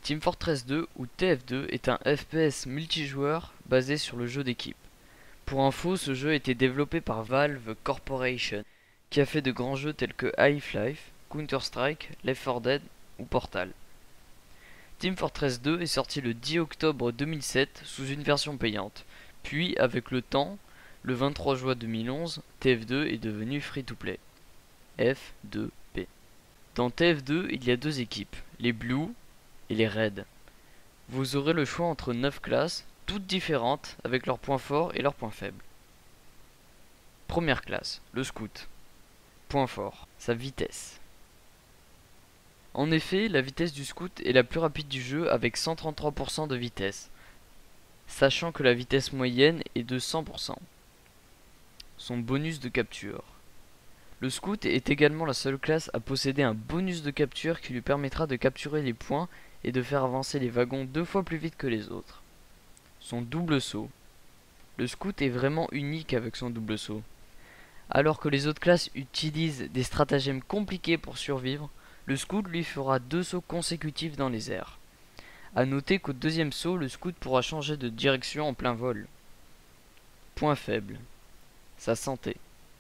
Team Fortress 2 ou TF2 est un FPS multijoueur basé sur le jeu d'équipe. Pour info, ce jeu a été développé par Valve Corporation, qui a fait de grands jeux tels que Half-Life, Counter-Strike, Left 4 Dead ou Portal. Team Fortress 2 est sorti le 10 octobre 2007 sous une version payante, puis avec le temps, le 23 juin 2011, TF2 est devenu free-to-play. F2P. Dans TF2, il y a deux équipes, les Blue et les Red. Vous aurez le choix entre 9 classes, toutes différentes avec leurs points forts et leurs points faibles. Première classe, le Scout. Point fort, sa vitesse. En effet, la vitesse du Scout est la plus rapide du jeu avec 133% de vitesse, sachant que la vitesse moyenne est de 100%. Son bonus de capture. Le Scout est également la seule classe à posséder un bonus de capture qui lui permettra de capturer les points et de faire avancer les wagons 2 fois plus vite que les autres. Son double saut. Le Scout est vraiment unique avec son double saut. Alors que les autres classes utilisent des stratagèmes compliqués pour survivre, le Scout lui fera 2 sauts consécutifs dans les airs. A noter qu'au deuxième saut, le Scout pourra changer de direction en plein vol. Point faible. Sa santé.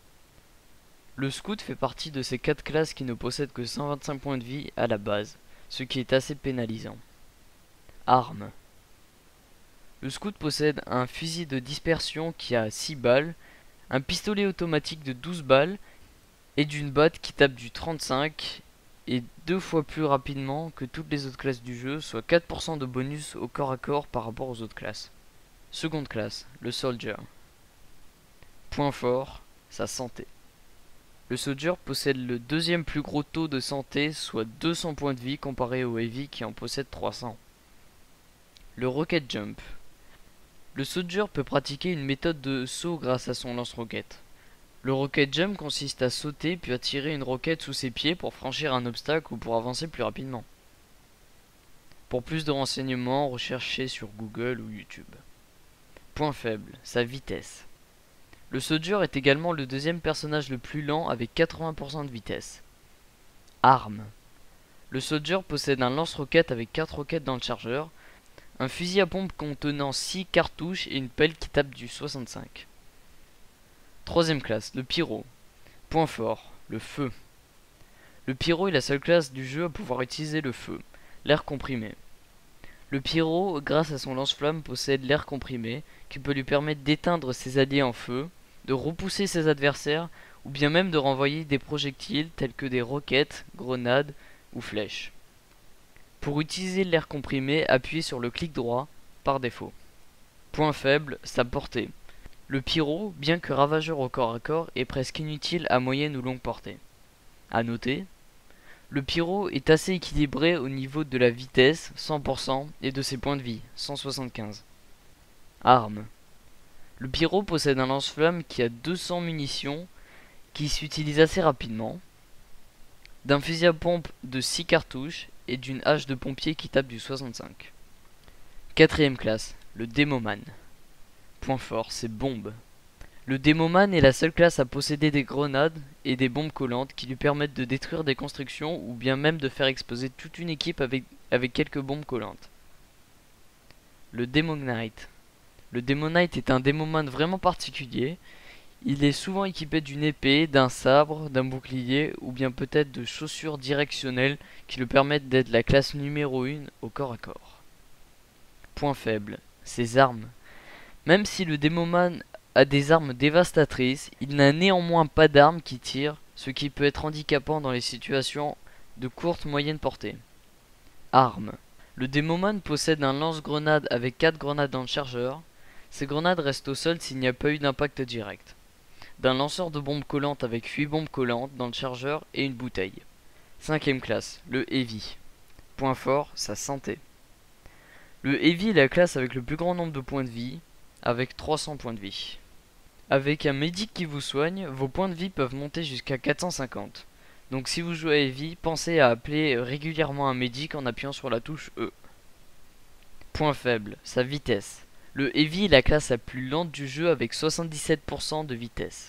Le Scout fait partie de ces 4 classes qui ne possèdent que 125 points de vie à la base, ce qui est assez pénalisant. Armes. Le Scout possède un fusil de dispersion qui a 6 balles, un pistolet automatique de 12 balles et d'une batte qui tape du 35 et 2 fois plus rapidement que toutes les autres classes du jeu, soit 4% de bonus au corps à corps par rapport aux autres classes. Seconde classe, le Soldier. Point fort, sa santé. Le Soldier possède le deuxième plus gros taux de santé, soit 200 points de vie comparé au Heavy qui en possède 300. Le Rocket Jump. Le Soldier peut pratiquer une méthode de saut grâce à son lance-roquette. Le Rocket Jump consiste à sauter puis à tirer une roquette sous ses pieds pour franchir un obstacle ou pour avancer plus rapidement. Pour plus de renseignements, recherchez sur Google ou YouTube. Point faible, sa vitesse. Le Soldier est également le deuxième personnage le plus lent avec 80% de vitesse. Armes. Le Soldier possède un lance-roquette avec 4 roquettes dans le chargeur, un fusil à pompe contenant 6 cartouches et une pelle qui tape du 65. Troisième classe, le Pyro. Point fort, le feu. Le Pyro est la seule classe du jeu à pouvoir utiliser le feu, l'air comprimé. Le Pyro, grâce à son lance-flamme, possède l'air comprimé qui peut lui permettre d'éteindre ses alliés en feu, de repousser ses adversaires ou bien même de renvoyer des projectiles tels que des roquettes, grenades ou flèches. Pour utiliser l'air comprimé, appuyez sur le clic droit par défaut. Point faible, sa portée. Le Pyro, bien que ravageur au corps à corps, est presque inutile à moyenne ou longue portée. A noter, le Pyro est assez équilibré au niveau de la vitesse, 100%, et de ses points de vie, 175. Armes. Le Pyro possède un lance-flamme qui a 200 munitions, qui s'utilise assez rapidement, d'un fusil à pompe de 6 cartouches et d'une hache de pompier qui tape du 65. Quatrième classe, le Demoman. Point fort, ses bombes. Le Demoman est la seule classe à posséder des grenades et des bombes collantes qui lui permettent de détruire des constructions ou bien même de faire exploser toute une équipe avec quelques bombes collantes. Le Demonite. Le Demonite est un Demoman vraiment particulier. Il est souvent équipé d'une épée, d'un sabre, d'un bouclier ou bien peut-être de chaussures directionnelles qui lui permettent d'être la classe numéro 1 au corps à corps. Point faible, ses armes. Même si le Demoman a des armes dévastatrices, il n'a néanmoins pas d'armes qui tirent, ce qui peut être handicapant dans les situations de courte moyenne portée. Armes. Le Demoman possède un lance-grenade avec 4 grenades dans le chargeur. Ces grenades restent au sol s'il n'y a pas eu d'impact direct. D'un lanceur de bombes collantes avec 8 bombes collantes dans le chargeur et une bouteille. Cinquième classe, le Heavy. Point fort, sa santé. Le Heavy est la classe avec le plus grand nombre de points de vie, avec 300 points de vie. Avec un médic qui vous soigne, vos points de vie peuvent monter jusqu'à 450. Donc si vous jouez à Heavy, pensez à appeler régulièrement un médic en appuyant sur la touche E. Point faible, sa vitesse. Le Heavy est la classe la plus lente du jeu avec 77% de vitesse.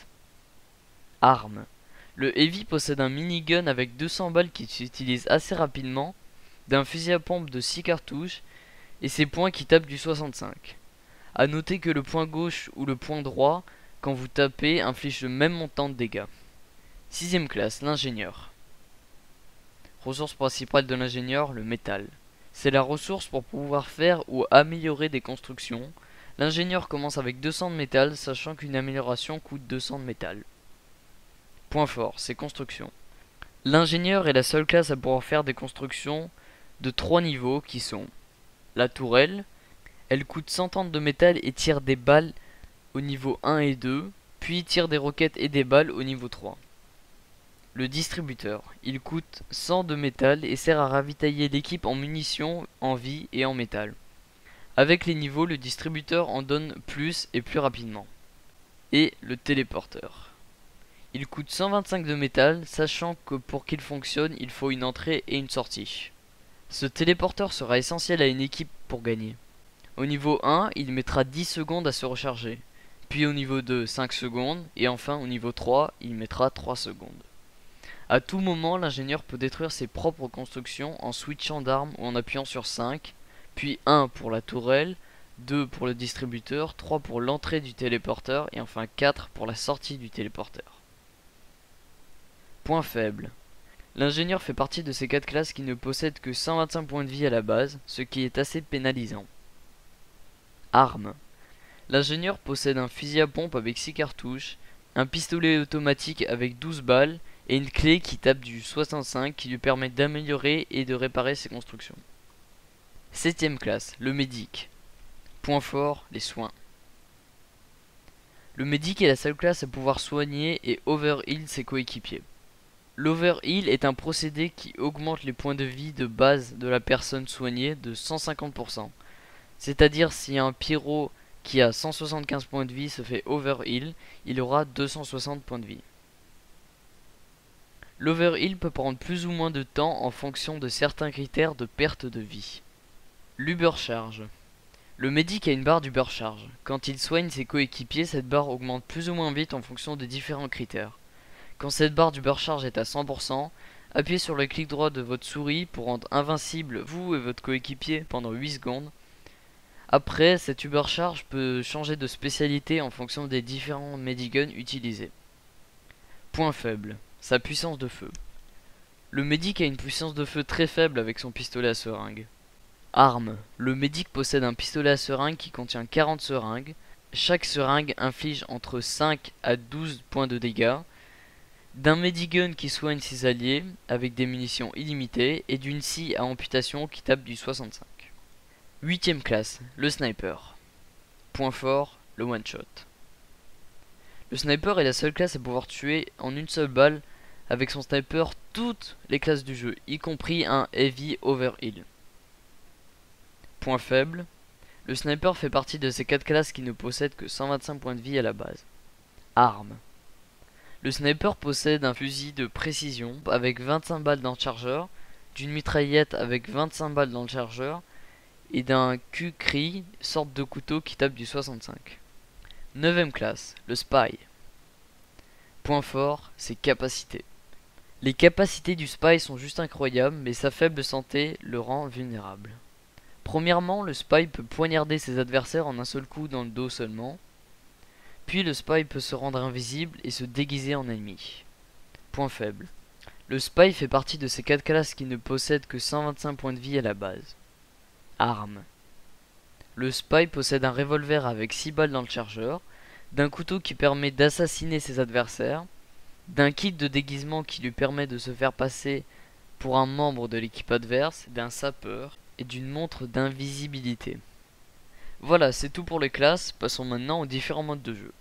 Armes. Le Heavy possède un minigun avec 200 balles qui s'utilise assez rapidement, d'un fusil à pompe de 6 cartouches et ses poings qui tapent du 65. A noter que le point gauche ou le point droit, quand vous tapez, inflige le même montant de dégâts. 6ème classe, l'ingénieur. Ressource principale de l'ingénieur, le métal. C'est la ressource pour pouvoir faire ou améliorer des constructions. L'ingénieur commence avec 200 de métal, sachant qu'une amélioration coûte 200 de métal. Point fort, ses constructions. L'ingénieur est la seule classe à pouvoir faire des constructions de 3 niveaux qui sont la tourelle. Elle coûte 130 de métal et tire des balles au niveau 1 et 2, puis tire des roquettes et des balles au niveau 3. Le distributeur, il coûte 100 de métal et sert à ravitailler l'équipe en munitions, en vie et en métal. Avec les niveaux, le distributeur en donne plus et plus rapidement. Et le téléporteur. Il coûte 125 de métal, sachant que pour qu'il fonctionne, il faut une entrée et une sortie. Ce téléporteur sera essentiel à une équipe pour gagner. Au niveau 1, il mettra 10 secondes à se recharger. Puis au niveau 2, 5 secondes. Et enfin au niveau 3, il mettra 3 secondes. A tout moment, l'ingénieur peut détruire ses propres constructions en switchant d'armes ou en appuyant sur 5, puis 1 pour la tourelle, 2 pour le distributeur, 3 pour l'entrée du téléporteur et enfin 4 pour la sortie du téléporteur. Point faible. L'ingénieur fait partie de ces 4 classes qui ne possèdent que 125 points de vie à la base, ce qui est assez pénalisant. Armes. L'ingénieur possède un fusil à pompe avec 6 cartouches, un pistolet automatique avec 12 balles, et une clé qui tape du 65 qui lui permet d'améliorer et de réparer ses constructions. 7ème classe, le médic. Point fort, les soins. Le médic est la seule classe à pouvoir soigner et overheal ses coéquipiers. L'overheal est un procédé qui augmente les points de vie de base de la personne soignée de 150%. C'est-à-dire si un pyro qui a 175 points de vie se fait overheal, il aura 260 points de vie. L'overheal peut prendre plus ou moins de temps en fonction de certains critères de perte de vie. L'Ubercharge. Le médic a une barre d'Ubercharge. Quand il soigne ses coéquipiers, cette barre augmente plus ou moins vite en fonction de différents critères. Quand cette barre d'Ubercharge est à 100%, appuyez sur le clic droit de votre souris pour rendre invincible vous et votre coéquipier pendant 8 secondes. Après, cette Ubercharge peut changer de spécialité en fonction des différents mediguns utilisés. Point faible. Sa puissance de feu. Le médic a une puissance de feu très faible avec son pistolet à seringue. Arme. Le médic possède un pistolet à seringue qui contient 40 seringues. Chaque seringue inflige entre 5 à 12 points de dégâts. D'un medigun qui soigne ses alliés avec des munitions illimitées. Et d'une scie à amputation qui tape du 65. 8ème classe. Le sniper. Point fort, le one shot. Le sniper est la seule classe à pouvoir tuer en une seule balle avec son sniper toutes les classes du jeu, y compris un heavy overheal. Point faible. Le sniper fait partie de ces 4 classes qui ne possèdent que 125 points de vie à la base. Arme. Le sniper possède un fusil de précision avec 25 balles dans le chargeur, d'une mitraillette avec 25 balles dans le chargeur et d'un Q-Cri, sorte de couteau qui tape du 65. 9ème classe, le spy. Point fort, ses capacités. Les capacités du spy sont juste incroyables, mais sa faible santé le rend vulnérable. Premièrement, le spy peut poignarder ses adversaires en un seul coup dans le dos seulement. Puis le spy peut se rendre invisible et se déguiser en ennemi. Point faible. Le spy fait partie de ces 4 classes qui ne possèdent que 125 points de vie à la base. Arme. Le spy possède un revolver avec 6 balles dans le chargeur, d'un couteau qui permet d'assassiner ses adversaires, d'un kit de déguisement qui lui permet de se faire passer pour un membre de l'équipe adverse, d'un sapeur et d'une montre d'invisibilité. Voilà, c'est tout pour les classes, passons maintenant aux différents modes de jeu.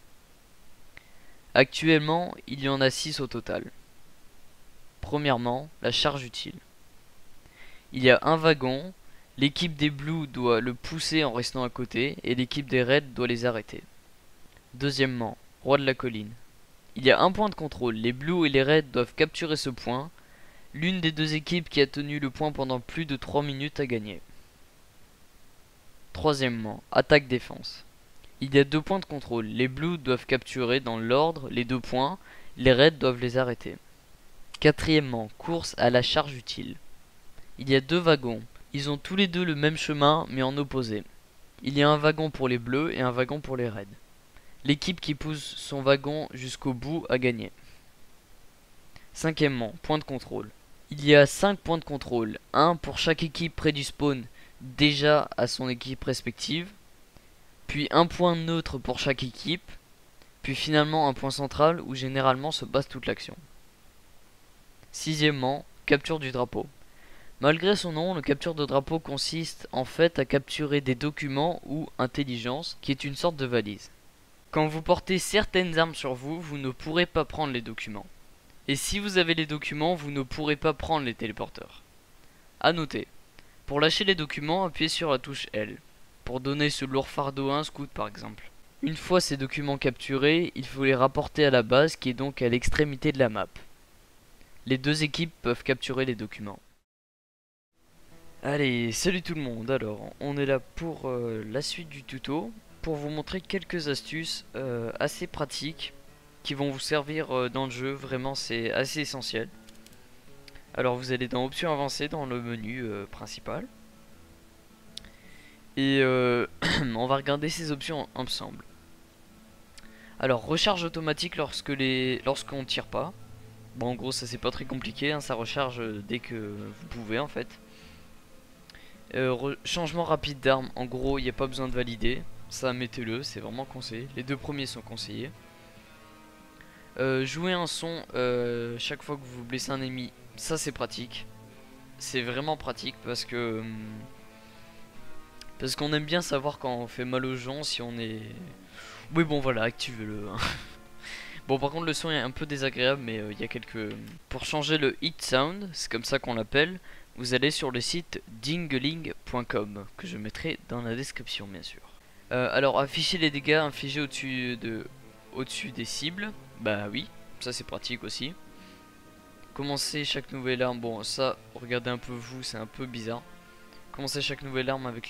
Actuellement, il y en a 6 au total. Premièrement, la charge utile. Il y a un wagon, l'équipe des Blues doit le pousser en restant à côté et l'équipe des Reds doit les arrêter. Deuxièmement, roi de la colline. Il y a un point de contrôle, les Blues et les Reds doivent capturer ce point. L'une des deux équipes qui a tenu le point pendant plus de 3 minutes a gagné. Troisièmement, attaque-défense. Il y a 2 points de contrôle, les Blues doivent capturer dans l'ordre les 2 points, les Reds doivent les arrêter. Quatrièmement, course à la charge utile. Il y a deux wagons. Ils ont tous les deux le même chemin mais en opposé. Il y a un wagon pour les bleus et un wagon pour les raids. L'équipe qui pousse son wagon jusqu'au bout a gagné. Cinquièmement, point de contrôle. Il y a 5 points de contrôle, un pour chaque équipe près du spawn déjà à son équipe respective, puis un point neutre pour chaque équipe, puis finalement un point central où généralement se base toute l'action. Sixièmement, capture du drapeau. Malgré son nom, le capture de drapeau consiste en fait à capturer des documents ou intelligence, qui est une sorte de valise. Quand vous portez certaines armes sur vous, vous ne pourrez pas prendre les documents. Et si vous avez les documents, vous ne pourrez pas prendre les téléporteurs. A noter, pour lâcher les documents, appuyez sur la touche L, pour donner ce lourd fardeau à un scout par exemple. Une fois ces documents capturés, il faut les rapporter à la base qui est donc à l'extrémité de la map. Les deux équipes peuvent capturer les documents. Allez, salut tout le monde. Alors, on est là pour la suite du tuto, pour vous montrer quelques astuces assez pratiques qui vont vous servir dans le jeu. Vraiment, c'est assez essentiel. Alors, vous allez dans options avancées dans le menu principal. Et on va regarder ces options ensemble. Alors, recharge automatique lorsqu'on tire pas. Bon, en gros, ça c'est pas très compliqué, hein, ça recharge dès que vous pouvez en fait. Changement rapide d'arme, en gros, il n'y a pas besoin de valider. Ça, mettez-le, c'est vraiment conseillé. Les deux premiers sont conseillés. Jouer un son chaque fois que vous blessez un ennemi, ça c'est pratique. C'est vraiment pratique parce qu'on aime bien savoir quand on fait mal aux gens, si on est... Oui bon voilà, activez-le. Hein. Bon par contre le son est un peu désagréable mais il y a quelques... Pour changer le hit sound, c'est comme ça qu'on l'appelle, vous allez sur le site dingling.com que je mettrai dans la description bien sûr. Alors afficher les dégâts infligés au-dessus des cibles, bah oui, ça c'est pratique aussi. Commencer chaque nouvelle arme, bon ça regardez un peu vous, c'est un peu bizarre. Commencer chaque nouvelle arme avec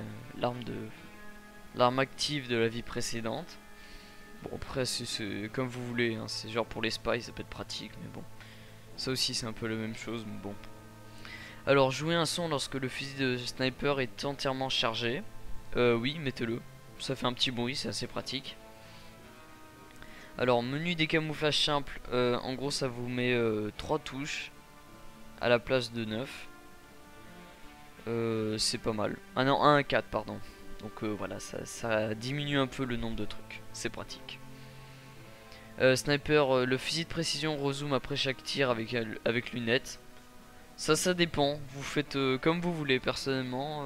l'arme active de la vie précédente. Bon après c'est comme vous voulez, hein, c'est genre pour les spies ça peut être pratique mais bon. Ça aussi c'est un peu la même chose mais bon. Alors jouer un son lorsque le fusil de sniper est entièrement chargé. Oui mettez-le, ça fait un petit bruit, c'est assez pratique. Alors menu des camouflages simples, en gros ça vous met 3 touches à la place de 9. C'est pas mal. Ah non, 1 à 4 pardon. Donc voilà, ça diminue un peu le nombre de trucs. C'est pratique. Sniper, le fusil de précision rezoom après chaque tir avec lunettes. Ça dépend. Vous faites comme vous voulez. Personnellement,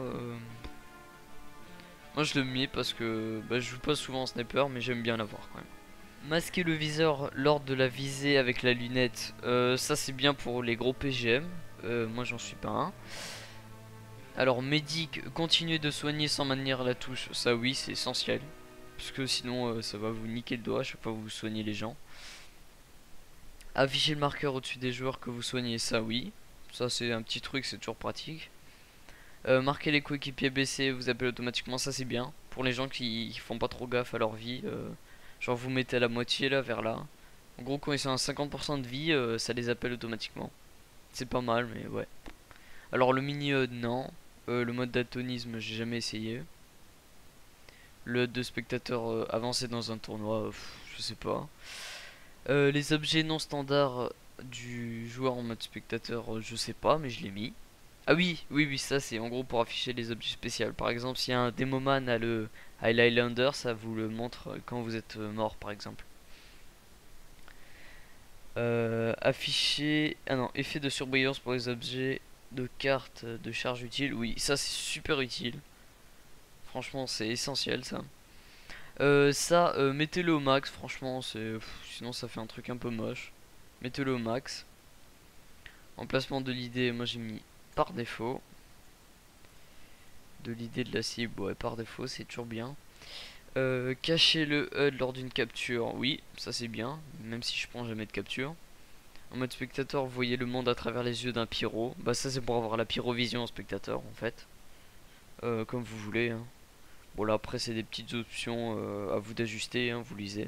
moi je le mets parce que je joue pas souvent en sniper, mais j'aime bien l'avoir quand même. Masquer le viseur lors de la visée avec la lunette. Ça c'est bien pour les gros PGM. Moi j'en suis pas un. Alors médic, continuer de soigner sans maintenir la touche, ça oui c'est essentiel. Parce que sinon ça va vous niquer le doigt à chaque fois que vous soignez les gens. Afficher le marqueur au-dessus des joueurs que vous soignez, ça oui. Ça c'est un petit truc, c'est toujours pratique. Marquer les coéquipiers blessés, vous appelez automatiquement, ça c'est bien. Pour les gens qui font pas trop gaffe à leur vie. Genre vous mettez à la moitié là, vers là. En gros quand ils sont à 50% de vie, ça les appelle automatiquement. C'est pas mal mais ouais. Alors le mini-HUD non. Le mode daltonisme j'ai jamais essayé. Le HUD de spectateur avancé dans un tournoi, je sais pas. Les objets non standards du joueur en mode spectateur, je sais pas mais je l'ai mis. Ah oui ça c'est en gros pour afficher les objets spéciaux. Par exemple si un démoman a le Highlander, ça vous le montre quand vous êtes mort par exemple. Afficher... Ah non, effet de surbrillance pour les objets de cartes de charge utile. Oui, ça c'est super utile. Franchement, c'est essentiel ça. Mettez-le au max. Franchement, sinon ça fait un truc un peu moche. Mettez-le au max. Emplacement de l'idée, moi j'ai mis par défaut. De l'idée de la cible, ouais, par défaut, c'est toujours bien. Cacher le HUD lors d'une capture. Oui, ça c'est bien. Même si je prends jamais de capture. En mode spectateur, vous voyez le monde à travers les yeux d'un pyro. Bah ça c'est pour avoir la pyrovision en spectateur en fait. Comme vous voulez. Hein. Bon là après c'est des petites options à vous d'ajuster, hein, vous lisez.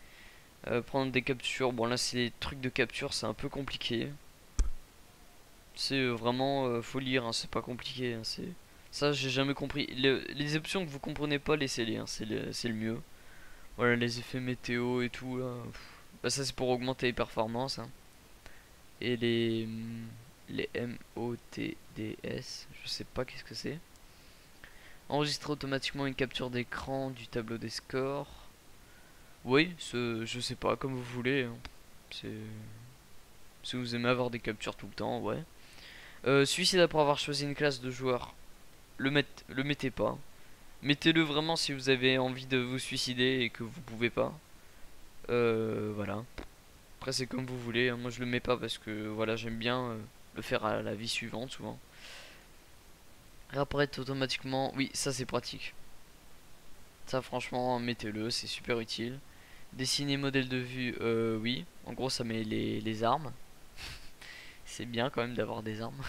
Prendre des captures, bon là c'est des trucs de capture, c'est un peu compliqué. C'est vraiment faut lire, hein, c'est pas compliqué, hein, c'est ça j'ai jamais compris. Les options que vous comprenez pas, laissez-les, hein, c'est le mieux. Voilà les effets météo et tout là. Bah, ça c'est pour augmenter les performances, hein. Et les MOTDS, je sais pas qu'est-ce que c'est. Enregistrer automatiquement une capture d'écran du tableau des scores. Oui, je sais pas, comme vous voulez, hein. C'est si vous aimez avoir des captures tout le temps, ouais. Suicide après avoir choisi une classe de joueurs. Le mettez pas. Mettez-le vraiment si vous avez envie de vous suicider et que vous pouvez pas. Voilà. Après c'est comme vous voulez, hein. Moi je le mets pas parce que voilà j'aime bien le faire à la vie suivante souvent. Réapparaître automatiquement, oui ça c'est pratique. Ça franchement mettez-le, c'est super utile. Dessiner modèle de vue, oui. En gros ça met les armes. C'est bien quand même d'avoir des armes.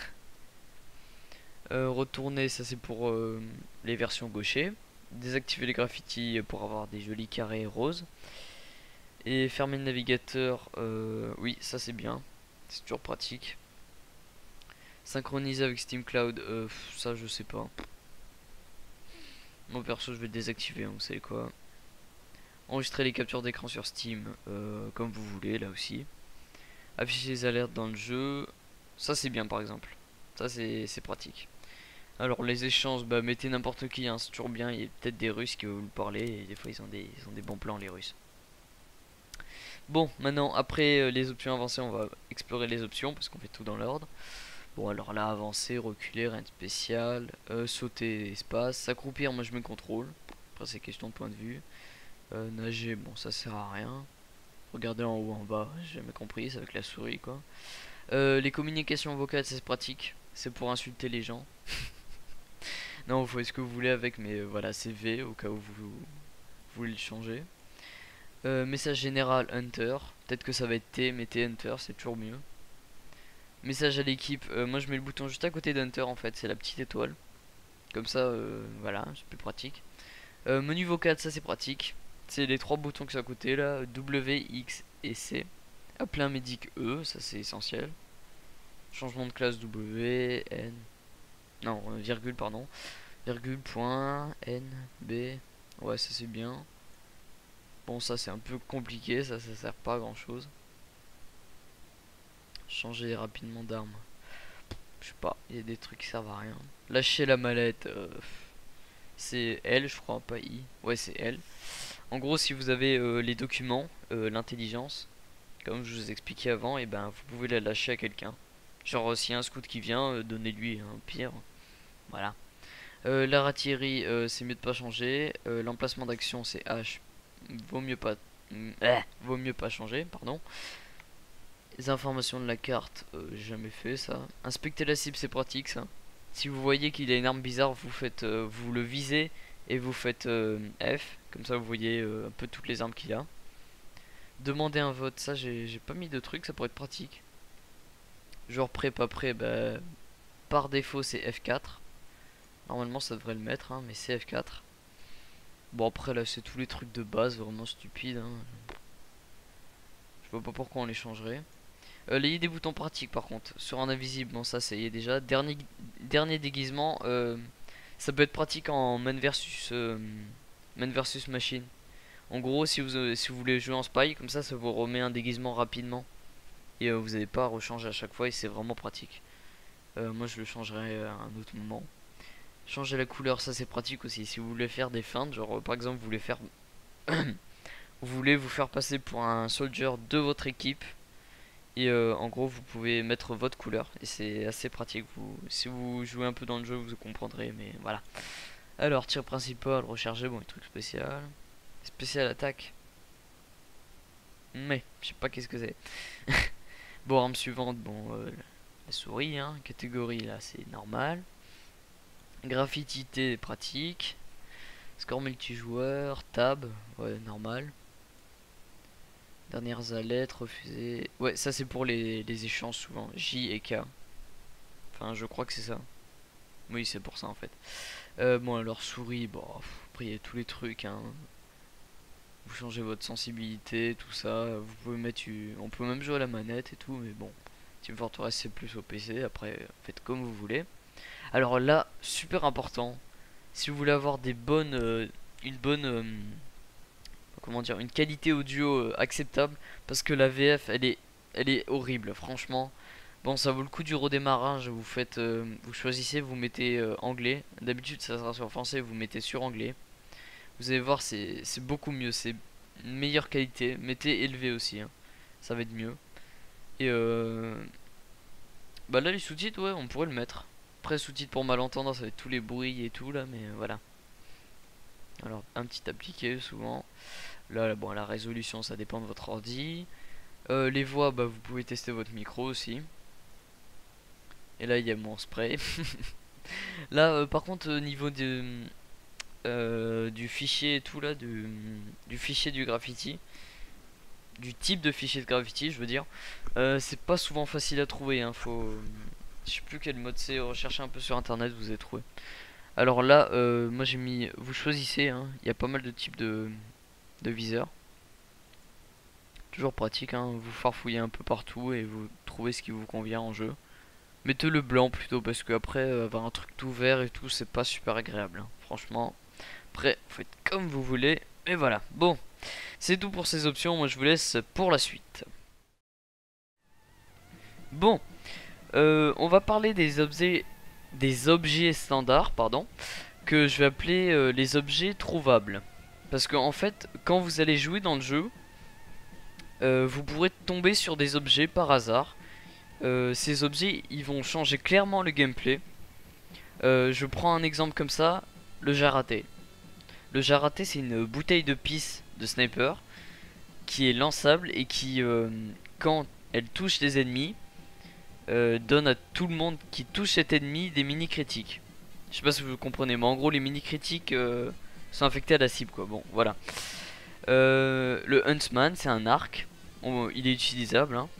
Retourner, ça c'est pour les versions gaucher. Désactiver les graffitis pour avoir des jolis carrés roses. Et fermer le navigateur, oui, ça c'est bien. C'est toujours pratique. Synchroniser avec Steam Cloud, ça je sais pas. Moi perso, je vais le désactiver, hein, vous savez quoi. Enregistrer les captures d'écran sur Steam, comme vous voulez, là aussi. Afficher les alertes dans le jeu, ça c'est bien par exemple. Ça c'est pratique. Alors les échanges, bah mettez n'importe qui, hein, c'est toujours bien. Il y a peut-être des Russes qui veulent parler et des fois ils ont des bons plans les Russes. Bon, maintenant après les options avancées, on va explorer les options parce qu'on fait tout dans l'ordre. Bon alors là, avancer, reculer, rien de spécial. Sauter, espace, s'accroupir, moi je me contrôle. Après c'est question de point de vue. Nager, bon ça sert à rien. Regarder en haut, en bas, j'ai jamais compris, c'est avec la souris quoi. Les communications vocales, c'est pratique. C'est pour insulter les gens. Non, vous faites ce que vous voulez avec, mais voilà, c'est V au cas où vous voulez le changer. Message général Hunter. Peut-être que ça va être T, mais T Hunter, c'est toujours mieux. Message à l'équipe. Moi, je mets le bouton juste à côté d'Hunter en fait, c'est la petite étoile. Comme ça, voilà, c'est plus pratique. Menu vocal, ça c'est pratique. C'est les trois boutons qui sont à côté là, W, X et C. Appeler un médic E, ça c'est essentiel. Changement de classe W, N. Non, virgule, pardon. Virgule, point, N, B. Ouais, ça c'est bien. Bon, ça c'est un peu compliqué, ça sert pas à grand chose. Changer rapidement d'arme. Je sais pas, il y a des trucs qui servent à rien. Lâcher la mallette, c'est L, je crois, pas I. Ouais, c'est L. En gros, si vous avez les documents, l'intelligence, comme je vous expliquais avant, et ben vous pouvez la lâcher à quelqu'un. Genre, s'il y a un scout qui vient, donnez-lui un pire. Voilà. L'artillerie, c'est mieux de pas changer. L'emplacement d'action, c'est H. Vaut mieux pas. Vaut mieux pas changer, pardon. Les informations de la carte, j'ai jamais fait ça. Inspecter la cible, c'est pratique ça. Si vous voyez qu'il a une arme bizarre, vous faites, vous le visez et vous faites F. Comme ça, vous voyez un peu toutes les armes qu'il a. Demander un vote, ça j'ai pas mis de truc, ça pourrait être pratique. Genre prêt, pas prêt, bah par défaut c'est F4. Normalement ça devrait le mettre, hein, mais c'est F4. Bon après là c'est tous les trucs de base vraiment stupides, hein. Je vois pas pourquoi on les changerait. Les des boutons pratiques par contre. Sur un invisible, bon ça y est déjà. Dernier déguisement, ça peut être pratique en man versus machine. En gros si vous voulez jouer en spy, comme ça vous remet un déguisement rapidement. Et vous n'avez pas à rechanger à chaque fois et c'est vraiment pratique. Moi je le changerai à un autre moment. Changer la couleur, ça c'est pratique aussi. Si vous voulez faire des feintes, genre par exemple vous voulez faire vous voulez vous faire passer pour un soldier de votre équipe. Et en gros vous pouvez mettre votre couleur. Et c'est assez pratique. Si vous jouez un peu dans le jeu vous comprendrez. Mais voilà. Alors tir principal, recharger, bon, un truc spécial. Spécial attaque. Mais je sais pas qu'est-ce que c'est. Bon, arme suivante, bon, la souris, hein. Catégorie là c'est normal. Graffiti pratique. Score multijoueur, tab, ouais normal. Dernières lettres, refusées. Ouais, ça c'est pour les échanges souvent. J et K. Enfin, je crois que c'est ça. Oui, c'est pour ça en fait. Bon, alors souris, bon, après il y a tous les trucs, hein. Vous changez votre sensibilité, tout ça. Vous pouvez mettre. On peut même jouer à la manette et tout, mais bon. Team Fortress c'est plus au PC, après faites comme vous voulez. Alors là, super important, si vous voulez avoir des bonnes, une bonne, comment dire, une qualité audio acceptable, parce que la VF elle est horrible, franchement. Bon, ça vaut le coup du redémarrage. Vous faites, vous choisissez, vous mettez anglais. D'habitude, ça sera sur français, vous mettez sur anglais. Vous allez voir, c'est beaucoup mieux, c'est une meilleure qualité. Mettez élevé aussi, hein. Ça va être mieux. Et bah là, les sous-titres, ouais, on pourrait le mettre. Après, sous-titres pour malentendants, ça va être tous les bruits et tout là, mais voilà. Alors, un petit appliqué souvent. Là, bon, la résolution, ça dépend de votre ordi. Les voix, bah, vous pouvez tester votre micro aussi. Et là, il y a mon spray. Là, par contre, au niveau du fichier et tout là, du fichier du graffiti, du type de fichier de graffiti, je veux dire, c'est pas souvent facile à trouver. Hein, faut, je sais plus quel mode c'est. Recherchez un peu sur internet, vous allez trouver. Alors là, moi j'ai mis, vous choisissez. Hein, il y a pas mal de types de viseurs. Toujours pratique. Hein, vous farfouillez un peu partout et vous trouvez ce qui vous convient en jeu. Mettez le blanc plutôt parce que après avoir un truc tout vert et tout c'est pas super agréable, hein, franchement. Après faites comme vous voulez. Et voilà. Bon, c'est tout pour ces options. Moi je vous laisse pour la suite. Bon, on va parler des objets standards, pardon, que je vais appeler les objets trouvables. Parce que en fait, quand vous allez jouer dans le jeu, vous pourrez tomber sur des objets par hasard. Ces objets ils vont changer clairement le gameplay. Je prends un exemple comme ça, le jarraté. Le jarraté c'est une bouteille de pisse de sniper qui est lançable et qui quand elle touche les ennemis donne à tout le monde qui touche cet ennemi des mini critiques. Je sais pas si vous comprenez mais en gros les mini critiques sont infectés à la cible quoi. Bon voilà. Le Huntsman c'est un arc, il est utilisable hein.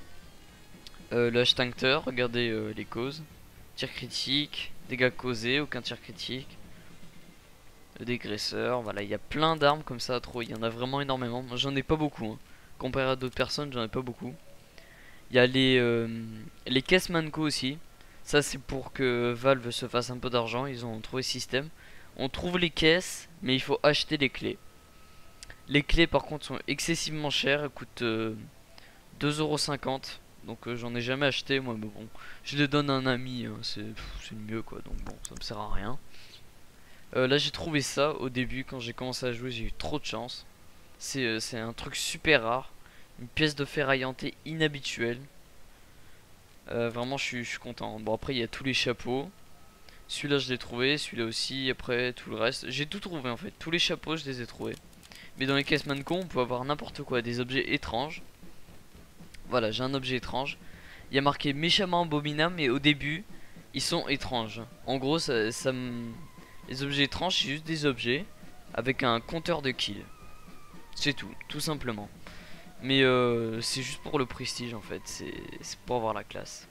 Le Hashtankter, regardez les causes. Tir critique, dégâts causés, aucun tir critique. Le dégraisseur, voilà, il y a plein d'armes comme ça à trop, il y en a vraiment énormément. Moi j'en ai pas beaucoup, hein. Comparé à d'autres personnes, j'en ai pas beaucoup. Il y a les caisses Manco aussi. Ça c'est pour que Valve se fasse un peu d'argent, ils ont trouvé ce système. On trouve les caisses, mais il faut acheter les clés. Les clés par contre sont excessivement chères, elles coûtent 2,50 €. Donc j'en ai jamais acheté moi, mais bon, je les donne à un ami, hein, c'est le mieux quoi, donc bon, ça me sert à rien. Là j'ai trouvé ça au début quand j'ai commencé à jouer, j'ai eu trop de chance. C'est un truc super rare, une pièce de ferraille hantée inhabituelle. Vraiment je suis content. Bon après il y a tous les chapeaux. Celui-là je l'ai trouvé, celui-là aussi, après tout le reste. J'ai tout trouvé en fait, tous les chapeaux je les ai trouvés. Mais dans les caisses Manco on peut avoir n'importe quoi, des objets étranges. Voilà, j'ai un objet étrange. Il y a marqué méchamment abominable, mais au début, ils sont étranges. En gros, les objets étranges, c'est juste des objets avec un compteur de kills. C'est tout simplement. Mais c'est juste pour le prestige en fait, c'est pour avoir la classe.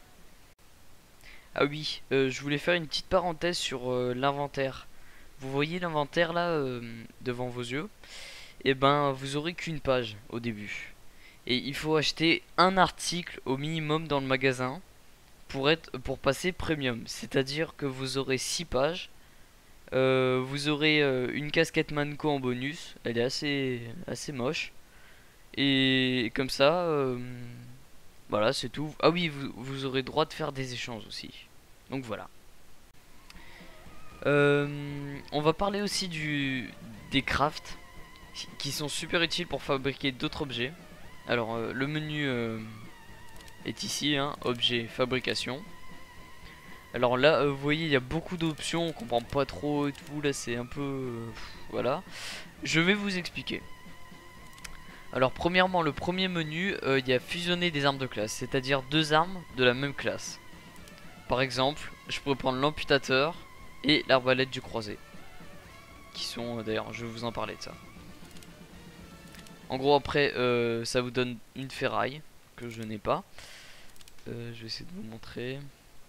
Ah oui, je voulais faire une petite parenthèse sur l'inventaire. Vous voyez l'inventaire là devant vos yeux? Et ben, vous aurez qu'une page au début. Et il faut acheter un article au minimum dans le magasin pour passer premium. C'est-à-dire que vous aurez 6 pages. Vous aurez une casquette Manco en bonus. Elle est assez moche. Et comme ça, voilà, c'est tout. Ah oui, vous aurez droit de faire des échanges aussi. Donc voilà. On va parler aussi des crafts qui sont super utiles pour fabriquer d'autres objets. Alors le menu est ici, hein, objet fabrication. Alors là vous voyez il y a beaucoup d'options, on comprend pas trop et tout, là c'est un peu voilà. Je vais vous expliquer. Alors premièrement le premier menu il y a fusionner des armes de classe, c'est-à-dire deux armes de la même classe. Par exemple je pourrais prendre l'amputateur et l'arbalète du croisé, qui sont d'ailleurs je vais vous en parler de ça. En gros après ça vous donne une ferraille que je n'ai pas. Je vais essayer de vous montrer.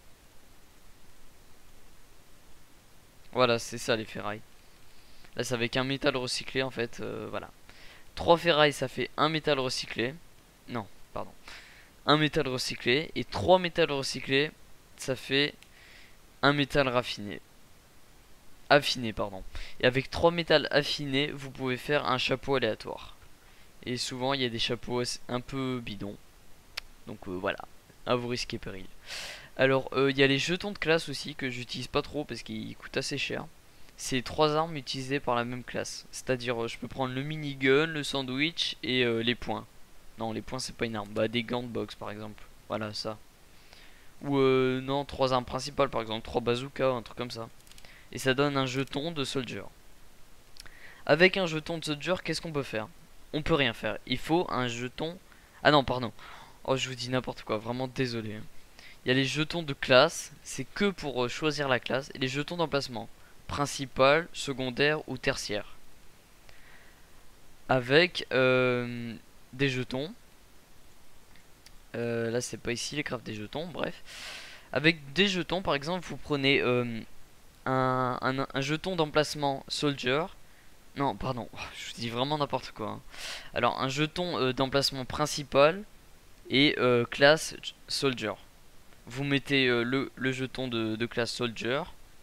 Voilà c'est ça les ferrailles. Là c'est avec un métal recyclé en fait, voilà. 3 ferrailles ça fait un métal recyclé. Non pardon. un métal recyclé. Et 3 métals recyclés, ça fait un métal raffiné. Affiné, pardon. Et avec 3 métals affinés, vous pouvez faire un chapeau aléatoire. Et souvent, il y a des chapeaux un peu bidons. Donc voilà, à vos risques et périls. Alors, il y a les jetons de classe aussi que j'utilise pas trop parce qu'ils coûtent assez cher. C'est 3 armes utilisées par la même classe. C'est-à-dire, je peux prendre le minigun, le sandwich et les poings. Non, les poings c'est pas une arme. Bah, des gants de boxe par exemple. Voilà, ça. Ou non, 3 armes principales par exemple. 3 bazookas, un truc comme ça. Et ça donne un jeton de soldier. Avec un jeton de soldier, qu'est-ce qu'on peut faire? On peut rien faire. Il faut un jeton. Ah non, pardon. Oh, je vous dis n'importe quoi. Vraiment désolé. Il y a les jetons de classe. C'est que pour choisir la classe. Et les jetons d'emplacement. Principal, secondaire ou tertiaire. Avec des jetons. Là, c'est pas ici les crafts des jetons. Bref. Avec des jetons, par exemple, vous prenez un jeton d'emplacement soldier. Non, pardon, je dis vraiment n'importe quoi. Hein. Alors, un jeton d'emplacement principal et classe soldier. Vous mettez le jeton de classe soldier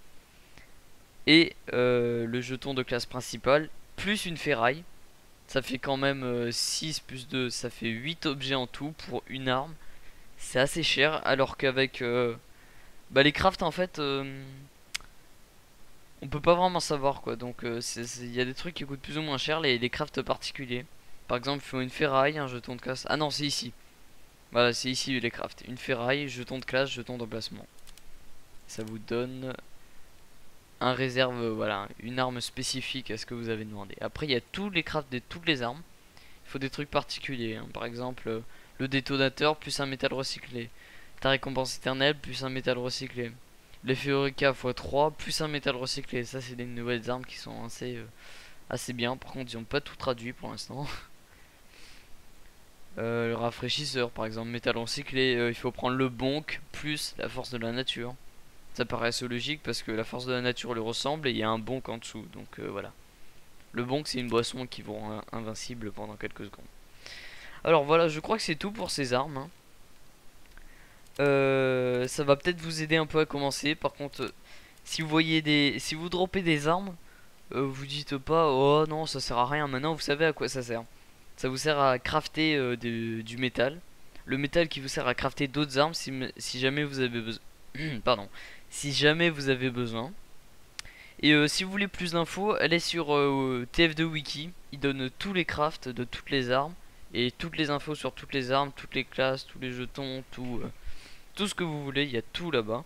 et le jeton de classe principale plus une ferraille. Ça fait quand même 6 plus 2, ça fait 8 objets en tout pour une arme. C'est assez cher, alors qu'avec bah, les crafts en fait, on peut pas vraiment savoir quoi. Donc il y a des trucs qui coûtent plus ou moins cher, les crafts particuliers. Par exemple, il faut une ferraille, un jeton de classe. Ah non, c'est ici. Voilà, c'est ici les crafts. Une ferraille, jeton de classe, jeton d'emplacement. Ça vous donne un réserve, voilà, une arme spécifique à ce que vous avez demandé. Après, il y a tous les crafts de toutes les armes. Il faut des trucs particuliers. Hein. Par exemple, le détonateur plus un métal recyclé. Ta récompense éternelle plus un métal recyclé. L'effet Eureka x3 plus un métal recyclé. Ça, c'est des nouvelles armes qui sont assez bien. Par contre, ils n'ont pas tout traduit pour l'instant. Le rafraîchisseur, par exemple, métal recyclé. Il faut prendre le bonk plus la force de la nature. Ça paraît assez logique parce que la force de la nature lui ressemble et il y a un bonk en dessous. Donc voilà. Le bonk, c'est une boisson qui vous rend invincible pendant quelques secondes. Alors voilà, je crois que c'est tout pour ces armes. Hein. Ça va peut-être vous aider un peu à commencer. Par contre, si vous voyez si vous droppez des armes, vous dites pas, oh non, ça sert à rien. Maintenant, vous savez à quoi ça sert. Ça vous sert à crafter du métal. Le métal qui vous sert à crafter d'autres armes si jamais vous avez besoin. Pardon. Si jamais vous avez besoin. Et si vous voulez plus d'infos, allez sur TF2 Wiki. Il donne tous les crafts de toutes les armes. Et toutes les infos sur toutes les armes, toutes les classes, tous les jetons, tout ce que vous voulez. Il y a tout là-bas.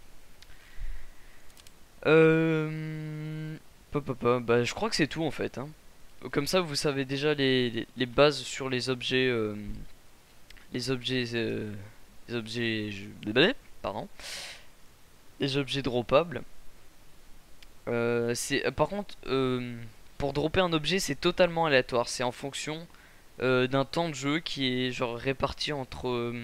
Bah, je crois que c'est tout en fait. Hein. Comme ça, vous savez déjà les bases sur les objets. Les objets. Les objets. Pardon. Les objets droppables. Par contre, pour dropper un objet, c'est totalement aléatoire. C'est en fonction d'un temps de jeu qui est genre réparti entre,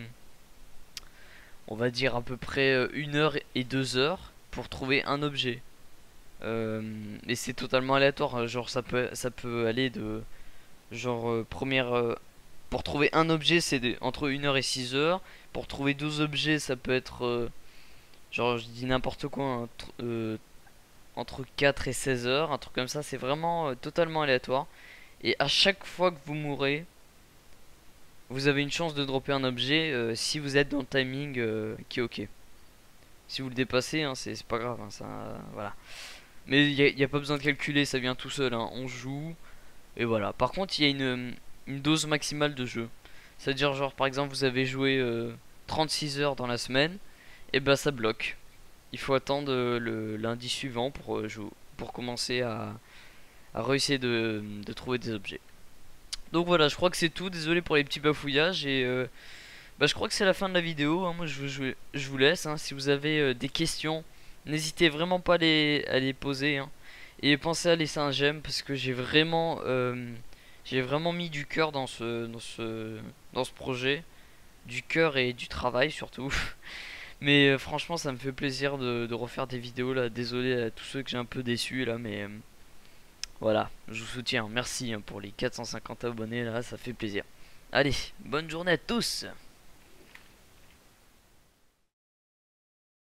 on va dire à peu près 1 heure et 2 heures pour trouver un objet. Et c'est totalement aléatoire. Genre ça peut aller de genre pour trouver un objet, c'est entre 1 heure et 6 heures. Pour trouver 12 objets, ça peut être genre je dis n'importe quoi. Hein, entre 4 et 16 heures, un truc comme ça, c'est vraiment totalement aléatoire. Et à chaque fois que vous mourrez, vous avez une chance de dropper un objet si vous êtes dans le timing qui est ok. Si vous le dépassez, hein, c'est pas grave, hein, ça, voilà. Mais il n'y a pas besoin de calculer, ça vient tout seul, hein, on joue, et voilà. Par contre, il y a une dose maximale de jeu. C'est-à-dire, genre, par exemple, vous avez joué 36 heures dans la semaine, et ben ça bloque. Il faut attendre le lundi suivant pour commencer à réussir de trouver des objets. Donc voilà, je crois que c'est tout. Désolé pour les petits bafouillages. Et bah, je crois que c'est la fin de la vidéo. Hein. Moi, je vous laisse. Hein. Si vous avez des questions, n'hésitez vraiment pas à les poser. Hein. Et pensez à laisser un j'aime parce que j'ai vraiment mis du cœur dans ce projet. Du cœur et du travail surtout. Mais franchement, ça me fait plaisir de refaire des vidéos là. Désolé à tous ceux que j'ai un peu déçus là, mais voilà, je vous soutiens. Merci hein, pour les 450 abonnés là, ça fait plaisir. Allez, bonne journée à tous.